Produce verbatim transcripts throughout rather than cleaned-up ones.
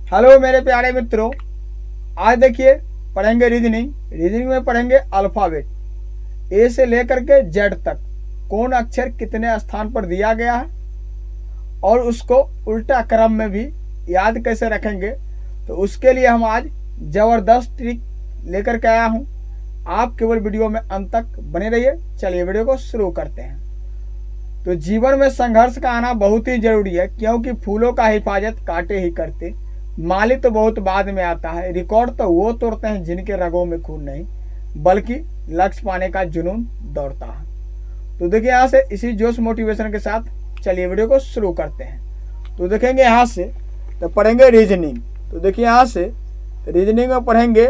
Hello मेरे प्यारे मित्रों, आज देखिए पढ़ेंगे रीजनिंग। रीजनिंग में पढ़ेंगे अल्फ़ाबेट ए से लेकर के जेड तक कौन अक्षर कितने स्थान पर दिया गया है और उसको उल्टा क्रम में भी याद कैसे रखेंगे। तो उसके लिए हम आज ज़बरदस्त ट्रिक लेकर के आया हूँ। आप केवल वीडियो में अंत तक बने रहिए। चलिए वीडियो को शुरू करते हैं। तो जीवन में संघर्ष का आना बहुत ही जरूरी है, क्योंकि फूलों का हिफाजत कांटे ही करते। माली तो बहुत बाद में आता है, रिकॉर्ड तो वो तोड़ते हैं जिनके रगों में खून नहीं, बल्कि लक्ष्य पाने का जुनून दौड़ता है। तो देखिए यहाँ से इसी जोश मोटिवेशन के साथ चलिए वीडियो को शुरू करते हैं। तो देखेंगे यहाँ से तो पढ़ेंगे रीजनिंग। तो देखिए यहाँ से रीजनिंग में पढ़ेंगे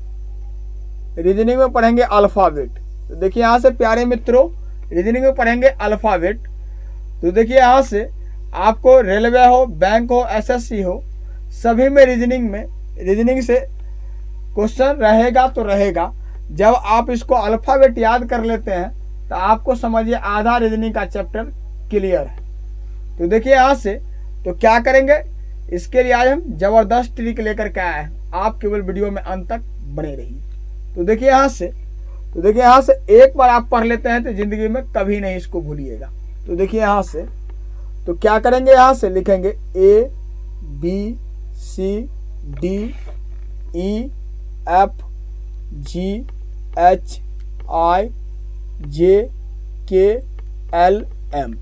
रीजनिंग में पढ़ेंगे अल्फ़ाबेट। तो देखिए यहाँ से प्यारे मित्रों रीजनिंग में पढ़ेंगे अल्फ़ाबेट। तो देखिए यहाँ से आपको रेलवे हो, बैंक हो, एसएससी हो, सभी में रीजनिंग में रीजनिंग से क्वेश्चन रहेगा तो रहेगा। जब आप इसको अल्फ़ाबेट याद कर लेते हैं तो आपको समझिए आधा रीजनिंग का चैप्टर क्लियर है। तो देखिए यहाँ से तो क्या करेंगे, इसके लिए आज हम ज़बरदस्त ट्रिक लेकर के आए हैं। आप केवल वीडियो में अंत तक बने रहिए। तो देखिए यहाँ से तो देखिए यहाँ से एक बार आप पढ़ लेते हैं तो जिंदगी में कभी नहीं इसको भूलिएगा। तो देखिए यहाँ से तो क्या करेंगे, यहाँ से लिखेंगे A B C D E F G H I J K L M.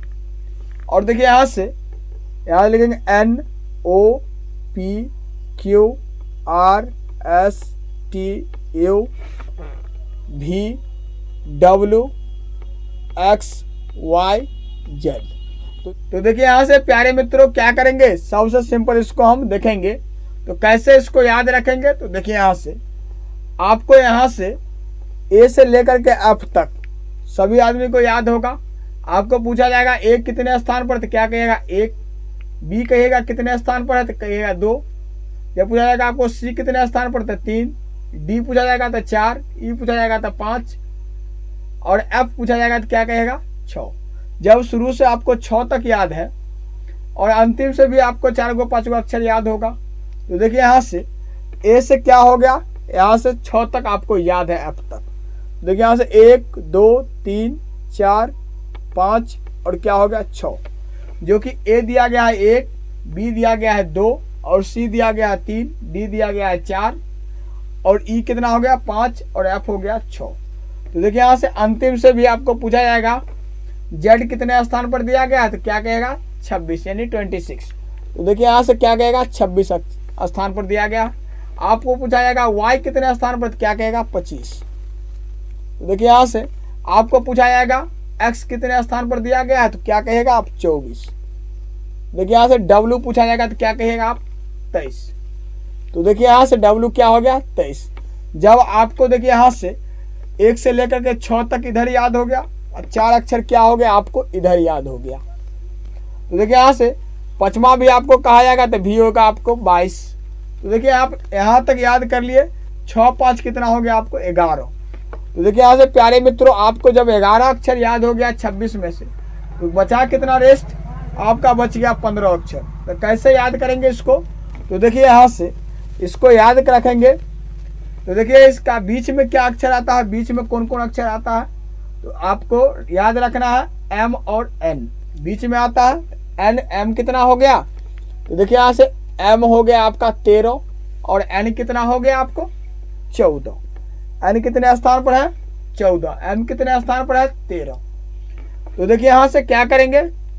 और देखिए यहाँ से यहाँ लिखेंगे N O P Q R S T U V W X Y Z. तो, तो देखिए यहाँ से प्यारे मित्रों क्या करेंगे, सबसे सिंपल इसको हम देखेंगे तो कैसे इसको याद रखेंगे। तो देखिए यहाँ से आपको यहाँ से ए से लेकर के एफ तक सभी आदमी को याद होगा। आपको पूछा जाएगा ए कितने स्थान पर, तो क्या कहिएगा एक। बी कहिएगा कितने स्थान पर है, तो कहिएगा दो। जब पूछा जाएगा आपको सी कितने स्थान पर, तो तीन। डी पूछा जाएगा तो चार। ई पूछा जाएगा तो पाँच। और एफ पूछा जाएगा तो क्या कहेगा छः। जब शुरू से आपको छः तक याद है और अंतिम से भी आपको चार गो पाँच गो अक्षर याद होगा। तो देखिए यहाँ से ए से क्या हो गया, यहाँ से छः तक आपको याद है एफ तक। देखिए यहाँ से एक दो तीन चार पाँच और क्या हो गया छः, जो कि ए दिया गया है एक, बी दिया गया है दो और सी दिया गया है तीन, डी दिया गया है चार और ई कितना हो गया पाँच और एफ हो गया छः। तो देखिए यहाँ से अंतिम से भी आपको पूछा जाएगा जेड कितने स्थान पर दिया गया है, तो क्या कहेगा छब्बीस यानी छब्बीस। तो देखिए यहाँ से क्या कहेगा छब्बीस स्थान पर दिया गया। आपको पूछा जाएगा वाई कितने स्थान पर, तो क्या कहेगा पच्चीस। तो देखिए यहाँ से आपको पूछा जाएगा एक्स कितने स्थान पर दिया गया है, तो क्या कहेगा आप चौबीस। देखिए यहाँ से डब्ल्यू पूछा जाएगा तो क्या कहेगा आप तेईस। तो देखिए यहाँ से डब्ल्यू क्या हो गया तेईस। जब आपको देखिए यहाँ से एक से लेकर के छः तक इधर याद हो गया और चार अक्षर क्या हो गया आपको इधर याद हो गया। तो देखिए यहाँ से पचमा भी आपको कहा जाएगा तो भी होगा आपको बाईस। तो देखिए आप यहाँ तक याद कर लिए, छः पाँच कितना हो गया आपको ग्यारह। तो देखिए यहाँ से प्यारे मित्रों आपको जब ग्यारह अक्षर याद हो गया छब्बीस में से, तो बचा कितना रेस्ट आपका बच गया पंद्रह अक्षर। तो कैसे याद करेंगे इसको, तो देखिए यहाँ से इसको याद रखेंगे। तो देखिए इसका बीच में क्या अक्षर आता है, बीच में कौन कौन अक्षर आता है, तो आपको याद रखना है एम और एन बीच में आता है। एन एम कितना हो गया, तो देखिए यहाँ से एम हो गया आपका तेरह और एन कितना हो गया आपको चौदह। एन कितने स्थान पर है चौदह, एम कितने स्थान पर है तेरह। तो देखिए यहाँ से क्या करेंगे,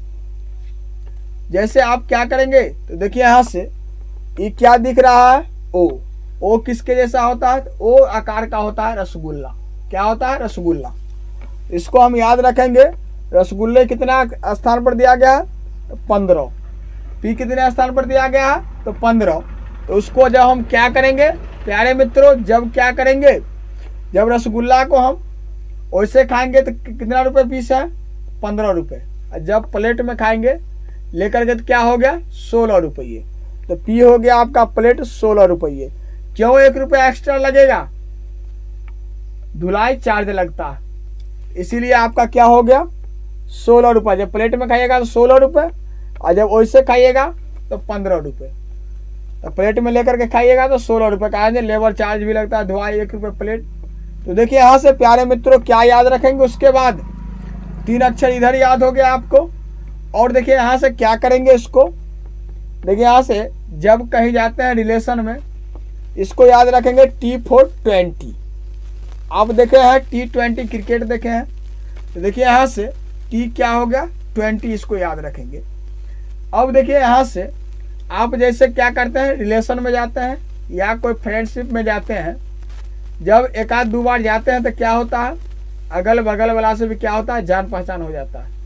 जैसे आप क्या करेंगे तो देखिए यहाँ से ये क्या दिख रहा है ओ। ओ किसके जैसा होता है, तो ओ आकार का होता है रसगुल्ला। क्या होता है रसगुल्ला। इसको हम याद रखेंगे। रसगुल्ले कितना स्थान पर दिया गया है तो पंद्रह। पी कितने स्थान पर दिया गया है तो पंद्रह। तो उसको जब हम क्या करेंगे प्यारे मित्रों, जब क्या करेंगे जब रसगुल्ला को हम वैसे खाएंगे तो कितना रुपए पीस है पंद्रह रुपये। जब प्लेट में खाएंगे लेकर के तो क्या हो गया सोलह रुपये। तो पी हो गया आपका प्लेट सोलह रुपये। क्यों एक रुपया एक्स्ट्रा लगेगा, धुलाई चार्ज लगता है, इसीलिए आपका क्या हो गया सोलह रुपये। जब प्लेट में खाइएगा तो सोलह रुपये और जब वैसे खाइएगा तो पंद्रह रुपये। तो प्लेट में लेकर के खाइएगा तो सोलह रुपये का आएंगे, लेबर चार्ज भी लगता है, धुआई एक रुपये प्लेट। तो देखिए यहाँ से प्यारे मित्रों क्या याद रखेंगे, उसके बाद तीन अक्षर इधर याद हो गया आपको। और देखिए यहाँ से क्या करेंगे इसको, देखिए यहाँ से जब कहीं जाते हैं रिलेशन में, इसको याद रखेंगे टी फोर ट्वेंटी। आप देखे हैं टी ट्वेंटी क्रिकेट देखे हैं, तो देखिए यहाँ से टी क्या हो गया ट्वेंटी, इसको याद रखेंगे। अब देखिए यहाँ से आप जैसे क्या करते हैं, रिलेशन में जाते हैं या कोई फ्रेंडशिप में जाते हैं, जब एक आध दो बार जाते हैं तो क्या होता है, अगल बगल वाला से भी क्या होता है, जान पहचान हो जाता है।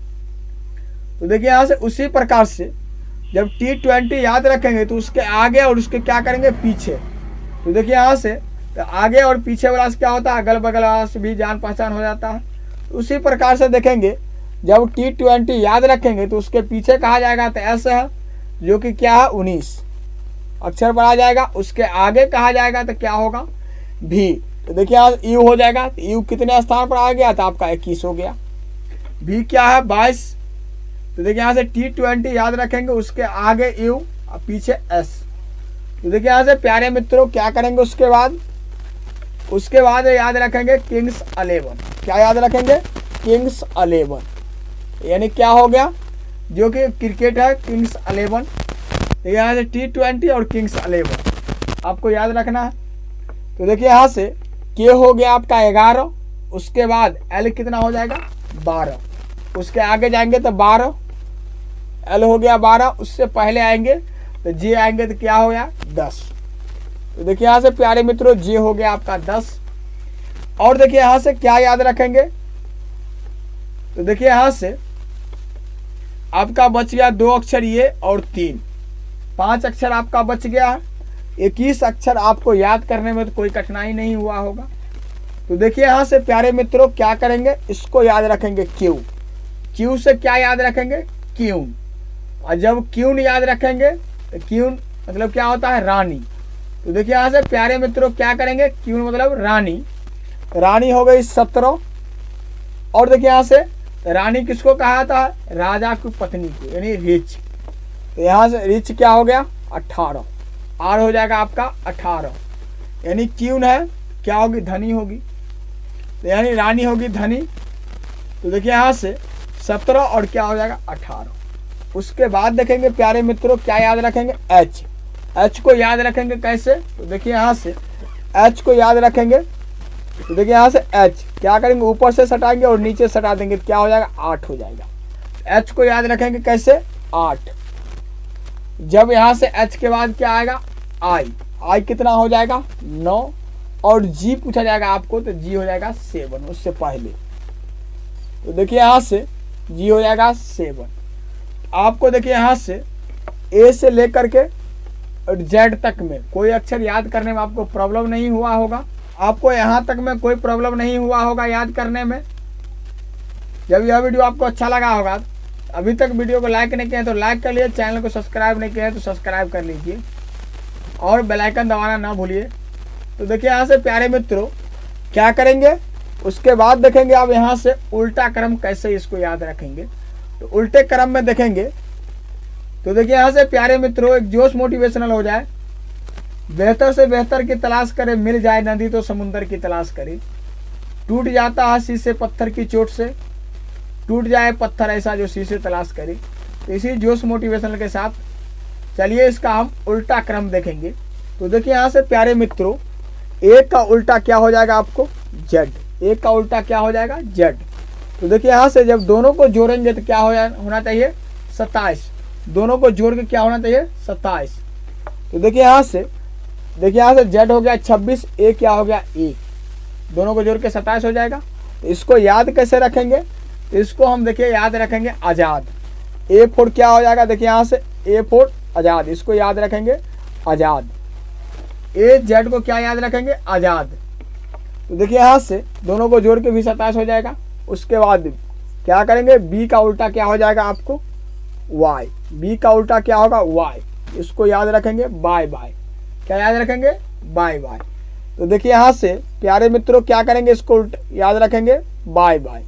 तो देखिए यहाँ से उसी प्रकार से जब टी ट्वेंटी याद रखेंगे तो उसके आगे और उसके क्या करेंगे पीछे। तो देखिए यहाँ से तो आगे और पीछे वाला से क्या होता है, अगल बगल वाला से भी जान पहचान हो जाता है। तो उसी प्रकार से देखेंगे जब टी ट्वेंटी याद रखेंगे तो उसके पीछे कहा जाएगा तो ऐसे है, जो कि क्या है उन्नीस अक्षर पर आ जाएगा। उसके आगे कहा जाएगा तो क्या होगा भी। तो देखिए यहाँ यू हो जाएगा, तो यू कितने स्थान पर आ गया, तो आपका इक्कीस हो गया। भी क्या है बाईस। तो देखिए यहाँ से टी ट्वेंटी याद रखेंगे, उसके आगे यू और पीछे एस। तो देखिए यहाँ से प्यारे मित्रों क्या करेंगे, उसके बाद उसके बाद याद रखेंगे किंग्स अलेवन। क्या याद रखेंगे, किंग्स अलेवन, यानी क्या हो गया, जो कि क्रिकेट है किंग्स अलेवन। तो यहाँ से टी ट्वेंटी और किंग्स अलेवन आपको याद रखना है। तो देखिए यहाँ से के हो गया आपका ग्यारह, उसके बाद एल कितना हो जाएगा बारह, उसके आगे जाएंगे तो बारह, एल हो गया बारह, उससे पहले आएंगे तो जे आएंगे तो क्या हो गया दस। तो देखिए यहाँ से प्यारे मित्रों जे हो गया आपका दस। और देखिए यहाँ से क्या याद रखेंगे, तो देखिए यहाँ से आपका बच गया दो अक्षर ये और तीन, पांच अक्षर आपका बच गया है। इक्कीस अक्षर आपको याद करने में तो कोई कठिनाई नहीं हुआ होगा। तो देखिए यहाँ से प्यारे मित्रों क्या करेंगे, इसको याद रखेंगे क्यू। क्यू से क्या याद रखेंगे क्यून, और जब क्यून याद रखेंगे तो क्यून मतलब क्या होता है रानी। तो देखिए यहाँ से प्यारे मित्रों क्या करेंगे, क्यून मतलब रानी। रानी हो गई सत्रह। और देखिए यहाँ से रानी किसको कहा था, राजा की पत्नी को, यानी रिच। तो यहाँ से रिच क्या हो गया अठारह, आर हो जाएगा आपका अठारह, यानी क्यून है क्या होगी धनी होगी, तो यानी रानी होगी धनी। तो देखिए यहाँ से सत्रह और क्या हो जाएगा अठारह। उसके बाद देखेंगे प्यारे मित्रों क्या याद रखेंगे, एच। एच को याद रखेंगे कैसे, तो देखिए यहाँ से एच को याद रखेंगे, तो देखिए यहाँ से एच क्या करेंगे, ऊपर से सटाएंगे और नीचे सटा देंगे तो क्या हो जाएगा आठ हो जाएगा। एच को याद रखेंगे कैसे आठ। जब यहाँ से एच के बाद क्या आएगा आई, आई कितना हो जाएगा नौ, और जी पूछा जाएगा आपको तो जी हो जाएगा सेवन उससे पहले। तो देखिए यहाँ से जी हो जाएगा सेवन। आपको देखिए यहाँ से ए से लेकर के जेड तक में कोई अक्षर याद करने में आपको प्रॉब्लम नहीं हुआ होगा, आपको यहाँ तक में कोई प्रॉब्लम नहीं हुआ होगा याद करने में। जब यह वीडियो आपको अच्छा लगा होगा, अभी तक वीडियो को लाइक नहीं किया तो लाइक कर लिए, चैनल को सब्सक्राइब नहीं किया तो सब्सक्राइब कर लीजिए और बेल आइकन दबाना ना भूलिए। तो देखिए यहाँ से प्यारे मित्रों क्या करेंगे, उसके बाद देखेंगे आप यहाँ से उल्टा क्रम कैसे इसको याद रखेंगे। तो उल्टे क्रम में देखेंगे तो देखिए यहाँ से प्यारे मित्रों एक जोश मोटिवेशनल हो जाए, बेहतर से बेहतर की तलाश करे, मिल जाए नदी तो समुंदर की तलाश करे, टूट जाता है शीशे पत्थर की चोट से, टूट जाए पत्थर ऐसा जो शीशे तलाश करे। तो इसी जोश मोटिवेशनल के साथ चलिए इसका हम उल्टा क्रम देखेंगे। तो देखिए यहाँ से प्यारे मित्रों एक का उल्टा क्या हो जाएगा आपको जेड, एक का उल्टा क्या हो जाएगा जेड। तो देखिए यहाँ से जब दोनों को जोड़ेंगे तो क्या हो जाए होना चाहिए सत्ताईस, दोनों को जोड़ के क्या होना चाहिए सत्ताईस। तो देखिए यहाँ से देखिए यहाँ से जेड हो गया छब्बीस, ए क्या हो गया एक, दोनों को जोड़ के सत्ताईस हो जाएगा। तो इसको याद कैसे रखेंगे, तो इसको हम देखिए याद रखेंगे आज़ाद। ए फोर क्या हो जाएगा, देखिए यहाँ से ए फोर आज़ाद, इसको याद रखेंगे आज़ाद। ए जेड को क्या याद रखेंगे आज़ाद। तो देखिए यहाँ से दोनों को जोड़ के भी सत्ताईस हो जाएगा। उसके बाद क्या करेंगे, बी का उल्टा क्या हो जाएगा आपको वाई, बी का उल्टा क्या होगा वाई, इसको याद रखेंगे बाय बाय। क्या याद रखेंगे बाय बाय। तो देखिए यहाँ से प्यारे मित्रों क्या करेंगे, इसको उल्टा याद रखेंगे बाय बाय।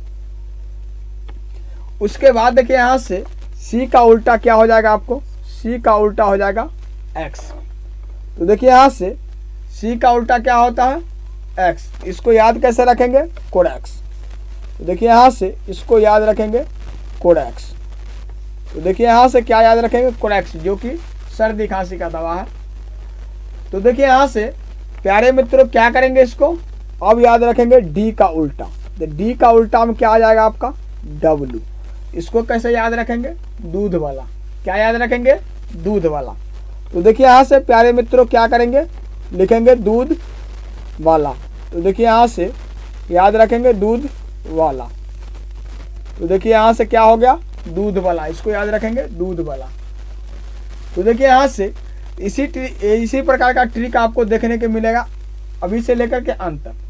उसके बाद देखिए यहाँ से सी का उल्टा क्या हो जाएगा आपको, सी का उल्टा हो जाएगा एक्स। तो देखिए यहाँ से सी का उल्टा क्या होता है, एक्स। इसको याद कैसे रखेंगे, कोड एक्स। तो देखिए यहाँ से इसको याद रखेंगे कोड एक्स। तो देखिए यहाँ से क्या याद रखेंगे, कोड एक्स, जो कि सर्दी खांसी का दवा है। तो देखिए यहाँ से प्यारे मित्रों क्या करेंगे, इसको अब याद रखेंगे डी का उल्टा। तो डी का उल्टा में क्या आ जाएगा आपका, डब्लू। इसको कैसे याद रखेंगे, दूध वाला। क्या याद रखेंगे, दूध वाला। तो देखिए यहाँ से प्यारे मित्रों क्या करेंगे, लिखेंगे दूध वाला। तो देखिए यहाँ से याद रखेंगे दूध वाला। तो देखिए यहाँ से क्या हो गया, दूध वाला। इसको याद रखेंगे दूध वाला। तो देखिए यहाँ से इसी इसी प्रकार का ट्रिक आपको देखने को मिलेगा अभी से लेकर के अंत तक।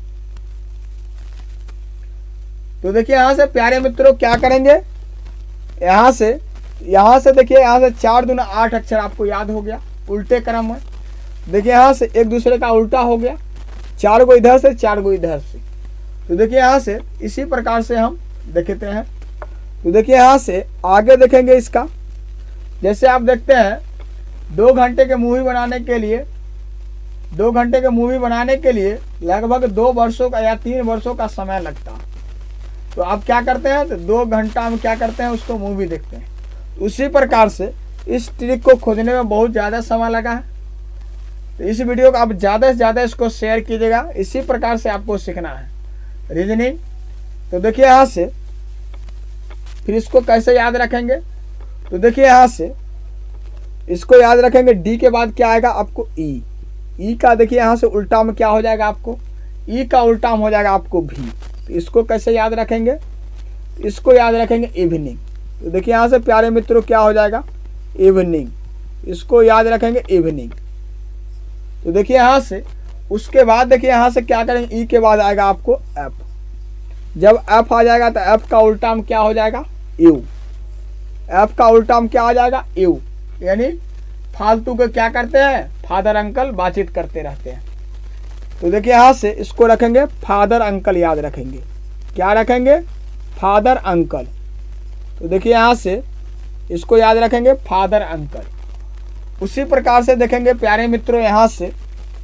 तो देखिए यहाँ से प्यारे मित्रों क्या करेंगे, यहाँ से यहाँ से देखिए यहाँ से चार दूना आठ अक्षर आपको याद हो गया उल्टे क्रम में। देखिए यहाँ से एक दूसरे का उल्टा हो गया, चार गो इधर से चार गो इधर से। तो देखिए यहाँ से इसी प्रकार से हम देखते हैं। तो देखिए यहाँ से आगे देखेंगे इसका, जैसे आप देखते हैं दो घंटे के मूवी बनाने के लिए दो घंटे के मूवी बनाने के लिए लगभग दो वर्षों का या तीन वर्षों का समय लगता है। तो आप क्या करते हैं, तो दो घंटा में क्या करते हैं, उसको मूवी देखते हैं। उसी प्रकार से इस ट्रिक को खोजने में बहुत ज़्यादा समय लगा है। तो इस वीडियो को आप ज़्यादा से ज़्यादा इसको शेयर कीजिएगा। इसी प्रकार से आपको सीखना है रीजनिंग। तो देखिए यहाँ से फिर इसको कैसे याद रखेंगे, तो देखिए यहाँ से इसको याद रखेंगे डी के बाद क्या आएगा आपको, ई। ई का देखिए यहाँ से उल्टा में क्या हो जाएगा आपको, ई का उल्टा में हो जाएगा आपको भी। तो इसको कैसे याद रखेंगे, इसको याद रखेंगे इवनिंग। तो देखिए यहाँ से प्यारे मित्रों क्या हो जाएगा, इवनिंग। इसको याद रखेंगे इवनिंग। तो देखिए यहाँ से उसके बाद देखिए यहाँ से क्या करेंगे, ई के बाद आएगा आपको एफ। जब एफ आ जाएगा तो एफ का उल्टा में क्या हो जाएगा, यू। एफ का उल्टा में क्या आ जाएगा, यू। यानी फालतू के क्या करते हैं, फादर अंकल बातचीत करते रहते हैं। तो देखिए यहाँ से इसको रखेंगे फादर अंकल, याद रखेंगे। क्या रखेंगे, फादर अंकल। तो देखिए यहाँ से इसको याद रखेंगे फादर अंकल। उसी प्रकार से देखेंगे प्यारे मित्रों यहाँ से।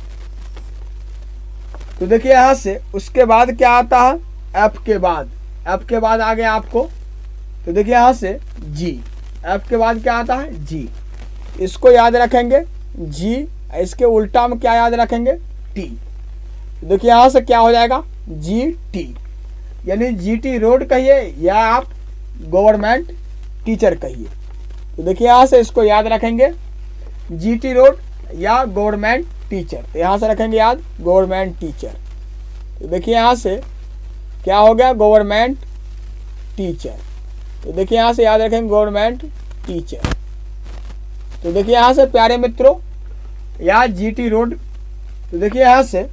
तो देखिए यहाँ से उसके बाद क्या आता है, एफ के बाद एफ के बाद आ गया आपको। तो देखिए यहाँ से जी। एफ के बाद क्या आता है, जी। इसको याद रखेंगे जी। इसके उल्टा में क्या याद रखेंगे, टी। तो देखिए यहाँ से क्या हो जाएगा, जी टी। यानी जीटी रोड कहिए या आप गवर्नमेंट टीचर कहिए। तो देखिए यहाँ से इसको याद रखेंगे जीटी रोड या गवर्नमेंट टीचर। तो यहाँ से रखेंगे याद गवर्नमेंट टीचर। तो देखिए यहाँ से क्या हो गया, गवर्नमेंट टीचर। तो देखिए यहाँ से याद रखेंगे गवर्नमेंट टीचर। तो देखिए यहाँ से प्यारे मित्रों या जीटी रोड। तो देखिए यहाँ से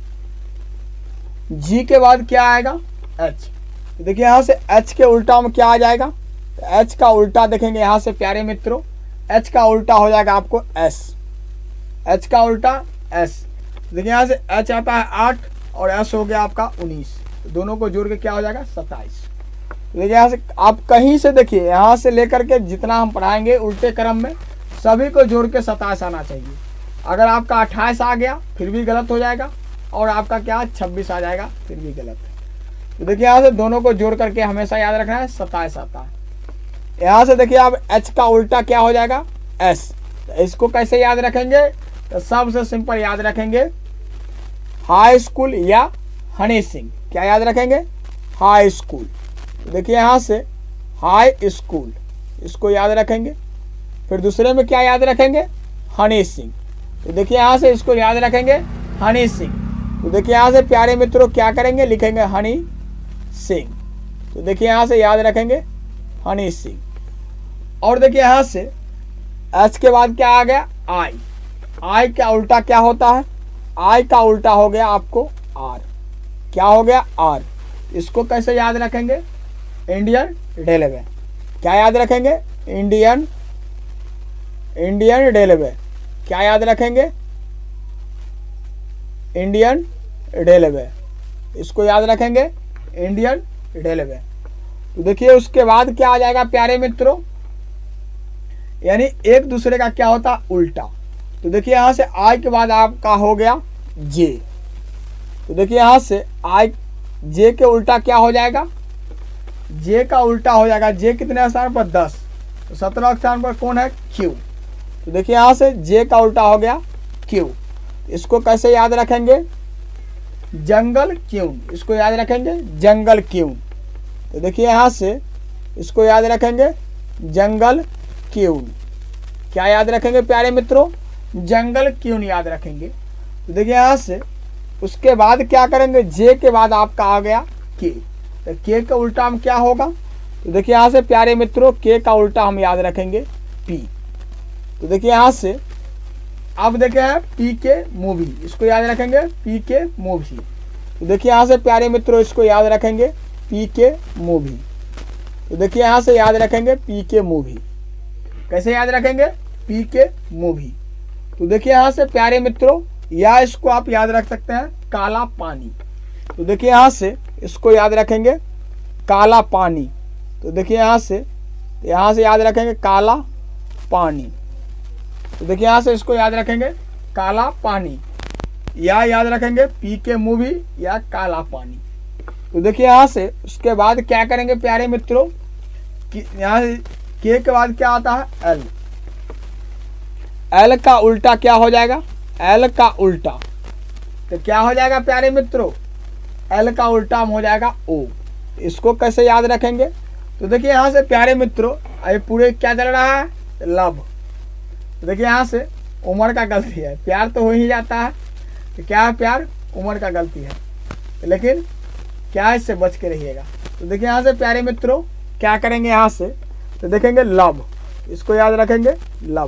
जी के बाद क्या आएगा, एच। तो देखिए यहाँ से एच के उल्टा में क्या आ जाएगा, तो एच का उल्टा देखेंगे यहाँ से प्यारे मित्रों, एच का उल्टा हो जाएगा आपको एस। एच का उल्टा एस। देखिए यहाँ से एच आता है आठ और एस हो गया आपका उन्नीस। तो दोनों को जोड़ के क्या हो जाएगा, सत्ताईस। देखिए यहाँ से आप कहीं से देखिए, यहाँ से लेकर के जितना हम पढ़ाएंगे उल्टे क्रम में सभी को जोड़ के सत्ताईस आना चाहिए। अगर आपका अट्ठाईस आ गया फिर भी गलत हो जाएगा, और आपका क्या छब्बीस आ जाएगा फिर भी गलत है। तो देखिए यहाँ से दोनों को जोड़ करके हमेशा याद रखना है, सत्ताईस आता है। यहाँ से देखिए आप एच का उल्टा क्या हो जाएगा, एस। तो इसको कैसे याद रखेंगे, तो सबसे सिंपल याद रखेंगे हाई स्कूल या हनी सिंह। क्या याद रखेंगे, हाई स्कूल। तो देखिए यहाँ से हाई स्कूल, इसको याद रखेंगे। फिर दूसरे में क्या याद रखेंगे, हनी सिंह। तो देखिए यहाँ से इसको याद रखेंगे हनी सिंह। तो देखिए यहाँ से प्यारे मित्रों क्या करेंगे, लिखेंगे हनी सिंह। तो देखिए यहाँ से याद रखेंगे हनी सिंह। और देखिए यहाँ से एच के बाद क्या आ गया, आई। आई का उल्टा क्या होता है, आई का उल्टा हो गया आपको आर। क्या हो गया, आर। इसको कैसे याद रखेंगे, इंडियन रेलवे। क्या याद रखेंगे, इंडियन इंडियन रेलवे। क्या याद रखेंगे, इंडियन रेलवे। इसको याद रखेंगे इंडियन रेलवे। तो देखिए उसके बाद क्या आ जाएगा प्यारे मित्रों, यानी एक दूसरे का क्या होता है, उल्टा। तो देखिए यहाँ से आई के बाद आपका हो गया जे। तो देखिए यहाँ से आई जे के उल्टा क्या हो जाएगा, जे का उल्टा हो जाएगा, जे कितने स्थान पर दस, तो सत्रह स्थान पर कौन है क्यू। तो देखिए यहाँ से जे का उल्टा हो गया क्यू। इसको कैसे याद रखेंगे, जंगल क्यून, इसको याद रखेंगे जंगल क्यून। तो देखिए यहाँ से इसको याद रखेंगे जंगल क्यून। क्या याद रखेंगे प्यारे मित्रों, जंगल क्यून याद रखेंगे। तो देखिए यहाँ से उसके बाद क्या करेंगे, जे के बाद आपका आ गया के। तो के का उल्टा हम क्या होगा, तो देखिए यहाँ से प्यारे मित्रों के का उल्टा हम याद रखेंगे पी। तो देखिए यहाँ से अब देखिए है पी के मूवी, इसको याद रखेंगे पी के मूवी। तो देखिए यहाँ से प्यारे मित्रों इसको याद रखेंगे पी के मूवी। तो देखिए यहाँ से याद रखेंगे पी के मूवी। कैसे याद रखेंगे, पी के मूवी। तो देखिए यहाँ से प्यारे मित्रों, या इसको आप याद रख सकते हैं काला पानी। तो देखिए यहाँ से इसको याद रखेंगे काला पानी। तो देखिए यहाँ से यहाँ से याद रखेंगे काला पानी। तो देखिए यहाँ से इसको याद रखेंगे काला पानी, या याद रखेंगे पी के मूवी या काला पानी। तो देखिए यहाँ से उसके बाद क्या करेंगे प्यारे मित्रों, कि यहाँ से के के बाद क्या आता है एल। एल का उल्टा क्या हो जाएगा, एल का उल्टा तो क्या हो जाएगा प्यारे मित्रों, एल का उल्टा हो जाएगा ओ। इसको कैसे याद रखेंगे, तो देखिए यहाँ से प्यारे मित्रों अभी पूरे क्या चल रहा है लव। तो देखिए यहाँ से उम्र का गलती है, प्यार तो हो ही जाता है, तो क्या है प्यार उम्र का गलती है, लेकिन क्या है इससे बच के रहिएगा। तो देखिए यहाँ से प्यारे मित्रों क्या करेंगे, यहाँ से तो देखेंगे लव, इसको याद रखेंगे लव।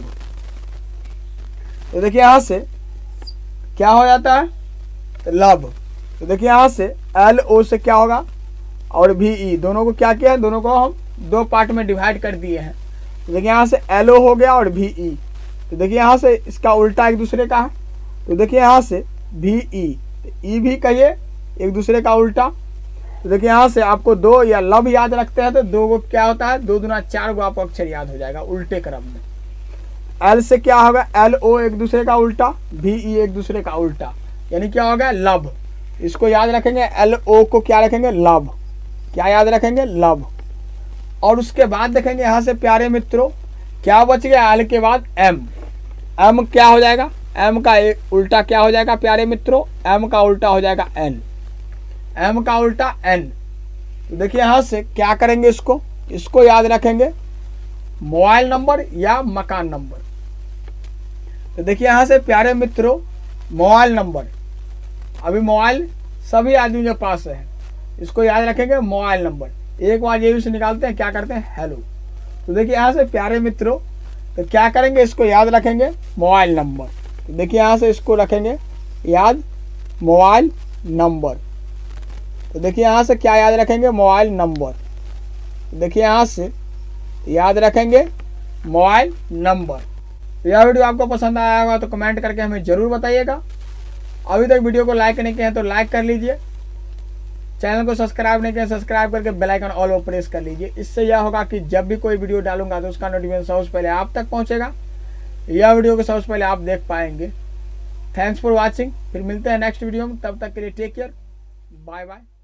तो देखिए यहाँ से क्या हो जाता है लव। तो देखिए यहाँ से एल ओ से क्या होगा और भी ई, दोनों को क्या किया है, दोनों को हम दो पार्ट में डिवाइड कर दिए हैं। तो देखिए यहाँ से एल ओ हो गया और भी ई। तो देखिए यहाँ से इसका उल्टा एक दूसरे का है। तो देखिए यहाँ से भी ई, ई भी कहिए एक दूसरे का उल्टा। तो देखिए यहाँ से आपको दो या लव याद रखते हैं तो दो को क्या होता है, दो दुना चार को आपको अक्षर याद हो जाएगा उल्टे क्रम में। एल से क्या होगा, एल ओ एक दूसरे का उल्टा, भी ई एक दूसरे का उल्टा, यानी क्या होगा लव। इसको याद रखेंगे, एल ओ को क्या रखेंगे लव, क्या याद रखेंगे लव। और उसके बाद देखेंगे यहाँ से प्यारे मित्रों क्या बच गया, एल के बाद एम। एम क्या हो जाएगा, एम का एक उल्टा क्या हो जाएगा प्यारे मित्रों, एम का उल्टा हो जाएगा एन, एम का उल्टा एन। तो देखिए यहाँ से क्या करेंगे, इसको इसको याद रखेंगे मोबाइल नंबर या मकान नंबर। तो देखिए यहाँ से प्यारे मित्रों मोबाइल नंबर, अभी मोबाइल सभी आदमी के पास है, इसको याद रखेंगे मोबाइल नंबर। एक बार ये भी से निकालते हैं, क्या करते हैं हेलो। तो देखिए यहाँ से प्यारे मित्रों तो क्या करेंगे, इसको याद रखेंगे मोबाइल नंबर। तो देखिए यहाँ से इसको रखेंगे याद मोबाइल नंबर। तो देखिए यहाँ से क्या याद रखेंगे मोबाइल नंबर। तो देखिए यहाँ से याद रखेंगे मोबाइल नंबर। तो यह वीडियो आपको पसंद आया होगा तो कमेंट करके हमें ज़रूर बताइएगा। अभी तक वीडियो को लाइक नहीं किया है तो लाइक कर लीजिए, चैनल को सब्सक्राइब नहीं किया सब्सक्राइब करके बेल आइकन ऑल पर प्रेस कर लीजिए। इससे यह होगा कि जब भी कोई वीडियो डालूंगा तो उसका नोटिफिकेशन सबसे पहले आप तक पहुंचेगा, यह वीडियो को सबसे पहले आप देख पाएंगे। थैंक्स फॉर वॉचिंग, फिर मिलते हैं नेक्स्ट वीडियो में, तब तक के लिए टेक केयर, बाय बाय।